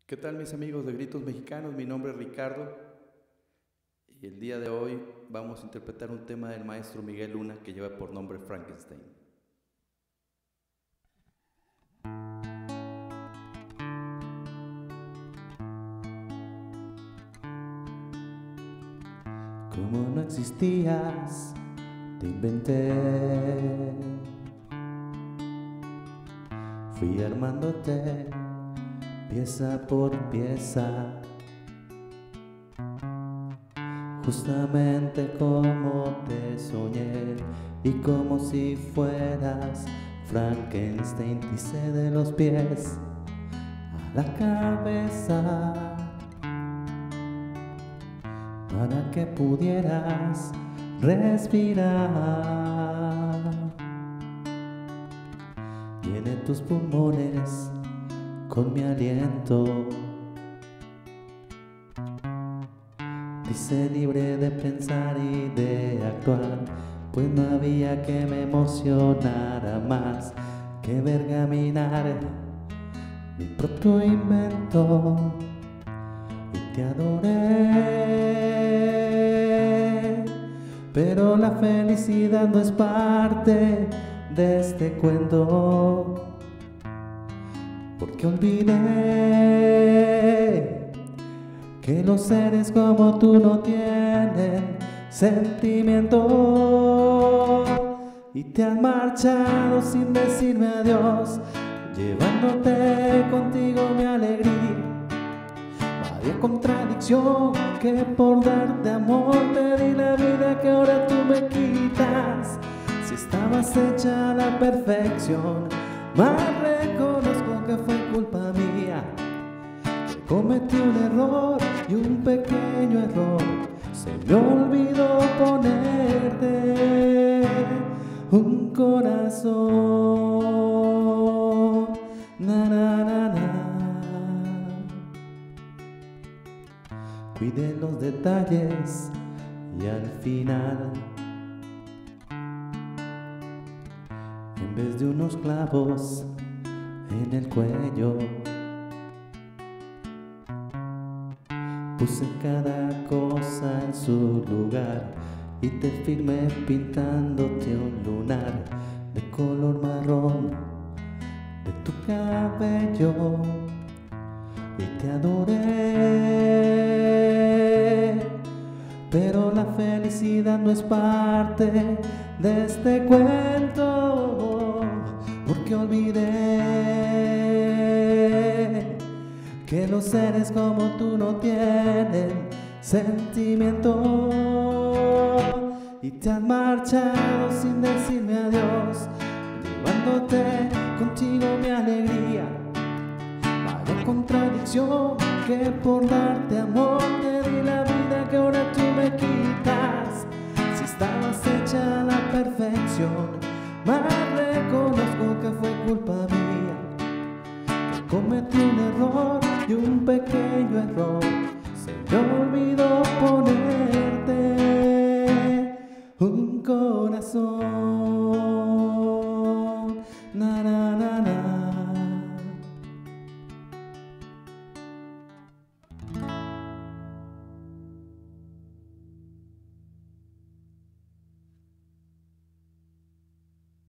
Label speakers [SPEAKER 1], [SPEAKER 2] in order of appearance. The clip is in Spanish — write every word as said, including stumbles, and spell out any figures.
[SPEAKER 1] ¿Qué tal, mis amigos de Gritos Mexicanos? Mi nombre es Ricardo y el día de hoy vamos a interpretar un tema del maestro Miguel Luna que lleva por nombre Frankenstein.
[SPEAKER 2] Como no existías, te inventé. Fui armándote pieza por pieza, justamente como te soñé, y como si fueras Frankenstein, te hice de los pies a la cabeza para que pudieras respirar. Llené tus pulmones con mi aliento, te hice libre de pensar y de actuar, pues no había que me emocionara más que ver caminar mi propio invento, y te adoré. Pero la felicidad no es parte de este cuento, porque olvidé que los seres como tú no tienen sentimiento, y te has marchado sin decirme adiós, llevándote contigo mi alegría. Vaya contradicción que por darte amor te di la vida que ahora tú me quitas. Si estabas hecha a la perfección, más reconozco que fue culpa mía, que cometí un error y un pequeño error. Se me olvidó ponerte un corazón. Na, na, na, na. Cuidé los detalles y al final, en vez de unos clavos en el cuello, puse cada cosa en su lugar y te firmé pintándote un lunar de color marrón de tu cabello, y te adoré. Pero la felicidad no es parte de este cuento, porque olvidé que los seres como tú no tienen sentimiento, y te has marchado sin decirme adiós, llevándote contigo mi alegría. Vaya contradicción que por darte amor te di la vida que ahora tú me quitas. Si estabas hecha a la perfección, más reconozco que fue culpa mía, que cometí un error y un pequeño error. Se me olvidó ponerte